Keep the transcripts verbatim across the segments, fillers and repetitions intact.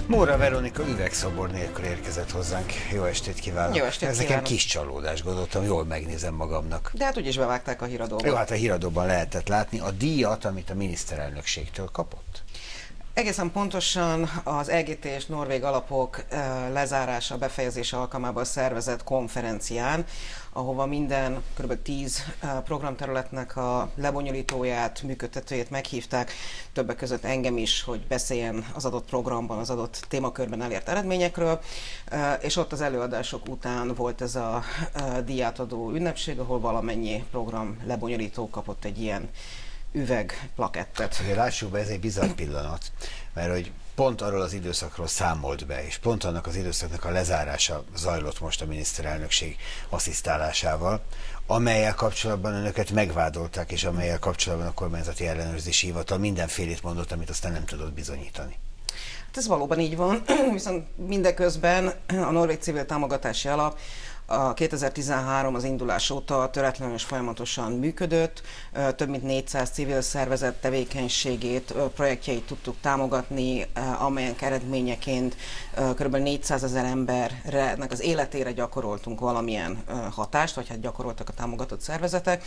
Móra Veronika üvegszobor nélkül érkezett hozzánk. Jó estét kívánok! Jó estét Ez kívánok. nekem kis csalódás, gondoltam, jól megnézem magamnak. De hát úgyis bevágták a híradóban. Jó, hát a híradóban lehetett látni a díjat, amit a miniszterelnökségtől kapott. Egészen pontosan az E G T és norvég alapok lezárása, befejezése alkalmából szervezett konferencián, ahova minden kb. tíz programterületnek a lebonyolítóját, működtetőjét meghívták, többek között engem is, hogy beszéljen az adott programban, az adott témakörben elért eredményekről, és ott az előadások után volt ez a díjátadó ünnepség, ahol valamennyi program lebonyolító kapott egy ilyen üvegplakettet. Ugye lássuk be, ez egy bizarr pillanat, mert hogy pont arról az időszakról számolt be, és pont annak az időszaknak a lezárása zajlott most a miniszterelnökség asszisztálásával, amellyel kapcsolatban önöket megvádolták, és amellyel kapcsolatban a kormányzati ellenőrzési hivatal mindenfélét mondott, amit aztán nem tudott bizonyítani. Hát ez valóban így van, viszont mindeközben a Norvég Civil Támogatási Alap a kétezer-tizenhárom az indulás óta töretlenül és folyamatosan működött, több mint négyszáz civil szervezet tevékenységét, projektjeit tudtuk támogatni, amelyen eredményeként kb. négyszázezer embernek az életére gyakoroltunk valamilyen hatást, vagy hát gyakoroltak a támogatott szervezetek,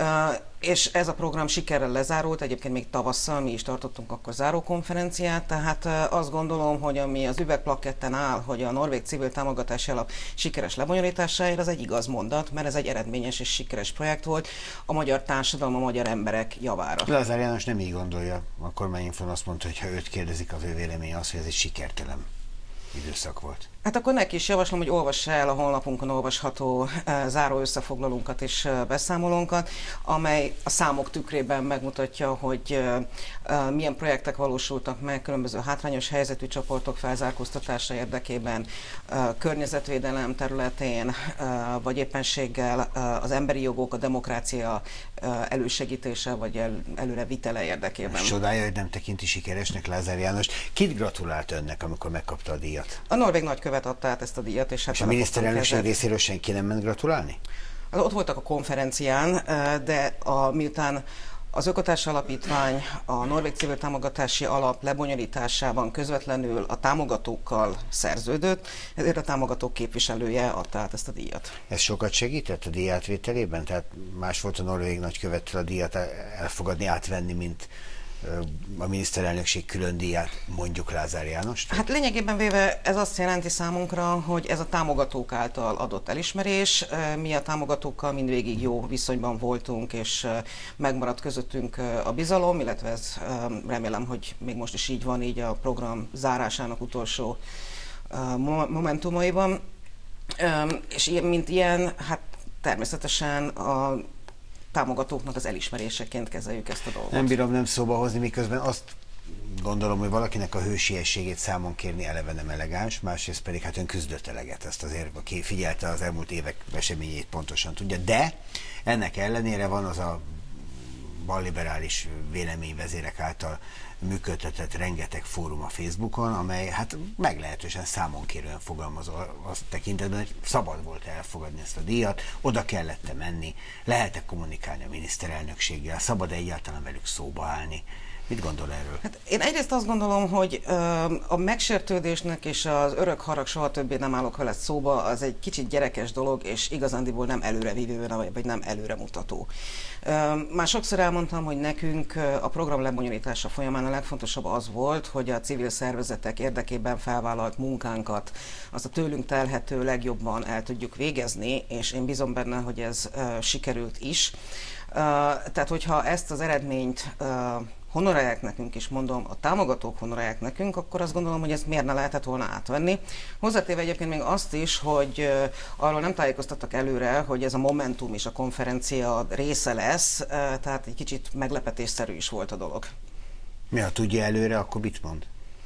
és ez a program sikerrel lezárult, egyébként még tavasszal mi is tartottunk akkor zárókonferenciát, tehát azt gondolom, hogy ami az üvegplaketten áll, hogy a Norvég Civil Támogatási Alap sikeres lebonyolításáért, az egy igaz mondat, mert ez egy eredményes és sikeres projekt volt a magyar társadalom, a magyar emberek javára. Lázár János nem így gondolja. A kormányinfon azt mondta, hogy ha őt kérdezik, az ő véleménye az, hogy ez egy sikertelen időszak volt. Hát akkor neki is javaslom, hogy olvassa el a honlapunkon olvasható e, záró összefoglalónkat és e, beszámolónkat, amely a számok tükrében megmutatja, hogy e, e, milyen projektek valósultak meg különböző hátrányos helyzetű csoportok felzárkóztatása érdekében, e, környezetvédelem területén, e, vagy éppenséggel e, az emberi jogok, a demokrácia e, elősegítése, vagy el, előre vitele érdekében. Csodája, hogy nem tekinti sikeresnek Lázár János. Kit gratulált önnek, amikor megkapta a díjat? A norvég nagykövet adta át ezt a díjat. És, hát és a miniszterelnökség részéről senki nem ment gratulálni? Az ott voltak a konferencián, de a, miután az Ökotárs Alapítvány a Norvég Civil Támogatási Alap lebonyolításában közvetlenül a támogatókkal szerződött, ezért a támogatók képviselője adta át ezt a díjat. Ez sokat segített a díj átvételében? Tehát más volt a norvég nagykövettől a díjat elfogadni, átvenni, mint a miniszterelnökség külön díját, mondjuk Lázár Jánost? Hát lényegében véve ez azt jelenti számunkra, hogy ez a támogatók által adott elismerés. Mi a támogatókkal mindvégig jó viszonyban voltunk, és megmaradt közöttünk a bizalom, illetve ez remélem, hogy még most is így van, így a program zárásának utolsó momentumaiban. És mint ilyen, hát természetesen a támogatóknak az elismeréseként kezeljük ezt a dolgot. Nem bírom nem szóba hozni, miközben azt gondolom, hogy valakinek a hősiességét számon kérni eleve nem elegáns, másrészt pedig hát ön küzdött eleget, ezt azért, aki figyelte az elmúlt évek eseményét pontosan tudja, de ennek ellenére van az a balliberális véleményvezérek által működtetett rengeteg fórum a Facebookon, amely hát meglehetősen számonkérően fogalmaz azt tekintetben, hogy szabad volt elfogadni ezt a díjat, oda kellett menni, lehet-e kommunikálni a miniszterelnökséggel, szabad egyáltalán velük szóba állni. Mit gondol erről? Hát én egyrészt azt gondolom, hogy ö, a megsértődésnek és az örök harag soha többé nem állok vele szóba, az egy kicsit gyerekes dolog, és igazándiból nem előrevívő, vagy nem előremutató. Ö, már sokszor elmondtam, hogy nekünk a program lebonyolítása folyamán a legfontosabb az volt, hogy a civil szervezetek érdekében felvállalt munkánkat, azt a tőlünk telhető legjobban el tudjuk végezni, és én bízom benne, hogy ez ö, sikerült is. Ö, tehát, hogyha ezt az eredményt ö, honorálják nekünk, és mondom, a támogatók honorálják nekünk, akkor azt gondolom, hogy ezt miért ne lehetett volna átvenni. Hozzátéve egyébként még azt is, hogy uh, arról nem tájékoztattak előre, hogy ez a Momentum és a konferencia része lesz, uh, tehát egy kicsit meglepetésszerű is volt a dolog. Mi, ha tudja előre, akkor mit mond?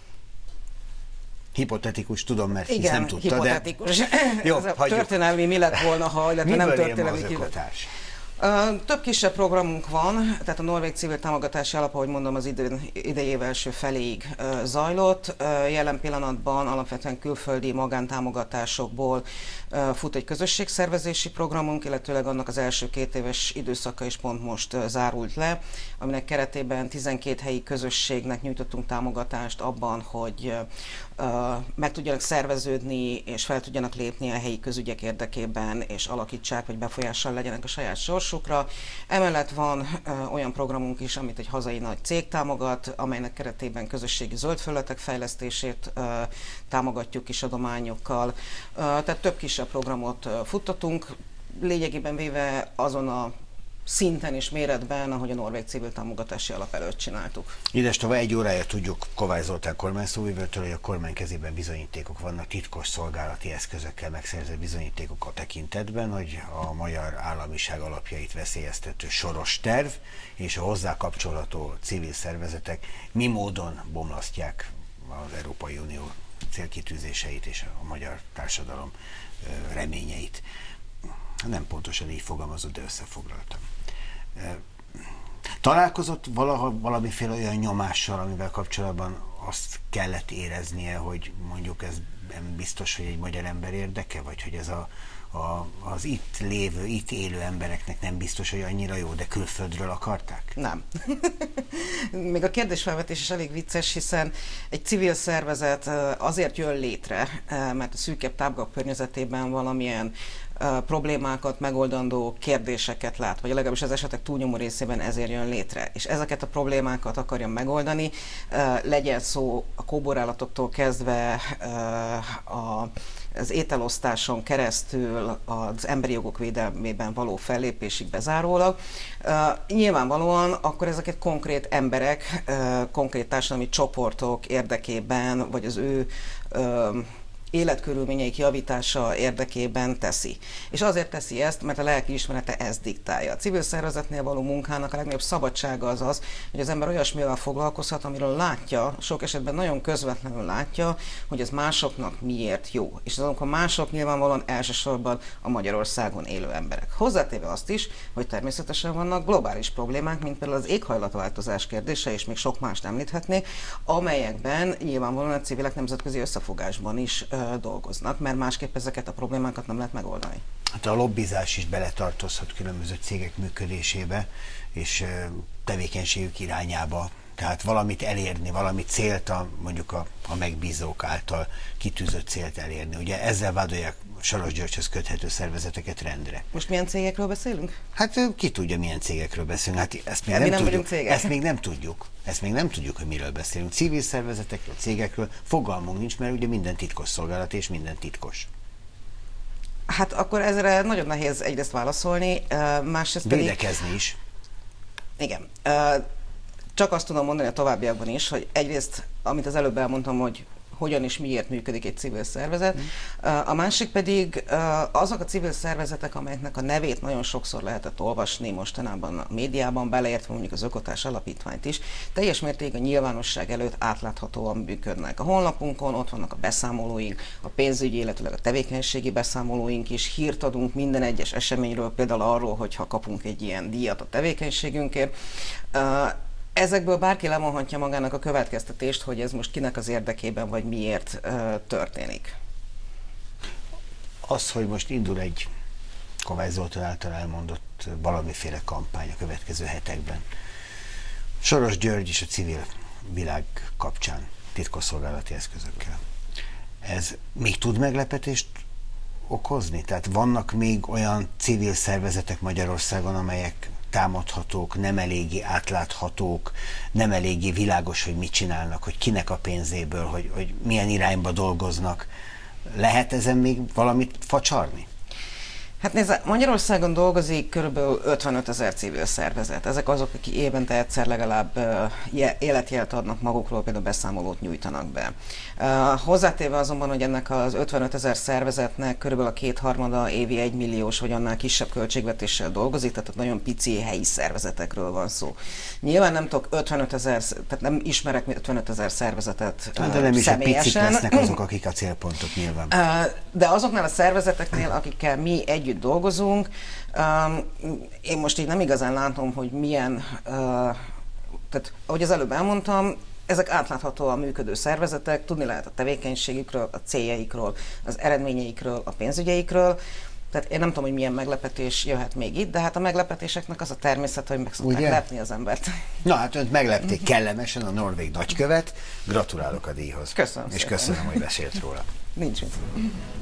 Hipotetikus, tudom, mert igen, nem tudta, hipotetikus. De... Jó, ez a történelmi mi lett volna, ha, illetve nem történelmi. Az Ökotárs? Több kisebb programunk van, tehát a Norvég Civil Támogatási Alap, ahogy mondom, az idő, idei év első feléig zajlott. Jelen pillanatban alapvetően külföldi magántámogatásokból fut egy közösségszervezési programunk, illetőleg annak az első két éves időszaka is pont most zárult le, aminek keretében tizenkét helyi közösségnek nyújtottunk támogatást abban, hogy meg tudjanak szerveződni és fel tudjanak lépni a helyi közügyek érdekében, és alakítsák, vagy befolyással legyenek a saját sorsukra. Emellett van olyan programunk is, amit egy hazai nagy cég támogat, amelynek keretében közösségi zöldfelületek fejlesztését támogatjuk is adományokkal. Tehát több kisebb programot futtatunk, lényegében véve azon a szinten és méretben, ahogy a Norvég Civil Támogatási Alap előtt csináltuk. Idestova egy órája tudjuk Kovács Zoltán kormányszóvivőtől, hogy a kormány kezében bizonyítékok vannak, titkos szolgálati eszközökkel megszerzett bizonyítékok a tekintetben, hogy a magyar államiság alapjait veszélyeztető soros terv és a hozzá kapcsolható civil szervezetek mi módon bomlasztják az Európai Unió célkitűzéseit és a magyar társadalom reményeit. Nem pontosan így fogalmazott, de összefoglaltam. Találkozott valaha valamiféle olyan nyomással, amivel kapcsolatban azt kellett éreznie, hogy mondjuk ez nem biztos, hogy egy magyar ember érdeke, vagy hogy ez a, a, az itt lévő, itt élő embereknek nem biztos, hogy annyira jó, de külföldről akarták? Nem. Még a kérdésfelvetés is elég vicces, hiszen egy civil szervezet azért jön létre, mert a szűkebb tágabb környezetében valamilyen problémákat, megoldandó kérdéseket lát, vagy legalábbis az esetek túlnyomó részében ezért jön létre. És ezeket a problémákat akarja megoldani, legyen szó a kóborálatoktól kezdve a az ételosztáson keresztül az emberi jogok védelmében való fellépésig bezárólag. Uh, nyilvánvalóan akkor ezeket konkrét emberek, uh, konkrét társadalmi csoportok érdekében, vagy az ő uh, életkörülményeik javítása érdekében teszi. És azért teszi ezt, mert a lelkiismerete ezt diktálja. A civil szervezetnél való munkának a legnagyobb szabadsága az az, hogy az ember olyasmivel foglalkozhat, amiről látja, sok esetben nagyon közvetlenül látja, hogy ez másoknak miért jó. És azok a mások nyilvánvalóan elsősorban a Magyarországon élő emberek. Hozzátéve azt is, hogy természetesen vannak globális problémák, mint például az éghajlatváltozás kérdése, és még sok mást említhetnék, amelyekben nyilvánvalóan a civilek nemzetközi összefogásban is dolgoznak, mert másképp ezeket a problémákat nem lehet megoldani. Hát a lobbizás is beletartozhat különböző cégek működésébe és tevékenységük irányába. Tehát valamit elérni, valami célt a, mondjuk a, a megbízók által kitűzött célt elérni. Ugye ezzel vádolják Soros Györgyhöz köthető szervezeteket rendre. Most milyen cégekről beszélünk? Hát ki tudja, milyen cégekről beszélünk. Hát ezt még, nem, nem, nem tudjuk. Ezt még nem tudjuk. Ezt még nem tudjuk, hogy miről beszélünk. Civil szervezetekről, cégekről fogalmunk nincs, mert ugye minden titkos szolgálat és minden titkos. Hát akkor ezre nagyon nehéz egyrészt válaszolni, másrészt pedig... Védekezni is. Igen. Csak azt tudom mondani a továbbiakban is, hogy egyrészt, amit az előbb elmondtam, hogy hogyan és miért működik egy civil szervezet. A másik pedig azok a civil szervezetek, amelyeknek a nevét nagyon sokszor lehetett olvasni mostanában a médiában, beleértve mondjuk az Ökotárs Alapítványt is, teljes mértékben a nyilvánosság előtt átláthatóan működnek. A honlapunkon ott vannak a beszámolóink, a pénzügyi, illetőleg a tevékenységi beszámolóink is, hírt adunk minden egyes eseményről, például arról, hogyha kapunk egy ilyen díjat a tevékenységünkért. Ezekből bárki levonhatja magának a következtetést, hogy ez most kinek az érdekében, vagy miért uh, történik. Az, hogy most indul egy Kovács Zoltán által elmondott valamiféle kampány a következő hetekben. Soros György is a civil világ kapcsán titkosszolgálati eszközökkel. Ez még tud meglepetést okozni? Tehát vannak még olyan civil szervezetek Magyarországon, amelyek támadhatók, nem eléggé átláthatók, nem eléggé világos, hogy mit csinálnak, hogy kinek a pénzéből, hogy, hogy milyen irányba dolgoznak. Lehet ezen még valamit facsarni? Hát nézd, Magyarországon dolgozik körülbelül ötvenöt ezer civil szervezet. Ezek azok, akik évente egyszer legalább uh, életjelt adnak magukról, például beszámolót nyújtanak be. Uh, hozzátéve azonban, hogy ennek az ötvenöt ezer szervezetnek körülbelül a kétharmada évi egymilliós vagy annál kisebb költségvetéssel dolgozik, tehát nagyon pici helyi szervezetekről van szó. Nyilván nem tudok ötvenöt ezer, tehát nem ismerek ötvenöt ezer szervezetet uh, de nem is személyesen. Picik lesznek azok, akik a célpontok nyilván. Uh, de azoknál a szervezeteknél, akikkel mi együtt együtt dolgozunk. Én most így nem igazán látom, hogy milyen, tehát ahogy az előbb elmondtam, ezek átláthatóan működő szervezetek, tudni lehet a tevékenységükről, a céljaikról, az eredményeikről, a pénzügyeikről. Tehát én nem tudom, hogy milyen meglepetés jöhet még itt, de hát a meglepetéseknek az a természet, hogy meg szokták lepni az embert. Na hát önt meglepték kellemesen a norvég nagykövet. Gratulálok a díjhoz. Köszönöm És szépen. köszönöm, hogy beszélt róla. Nincs mit.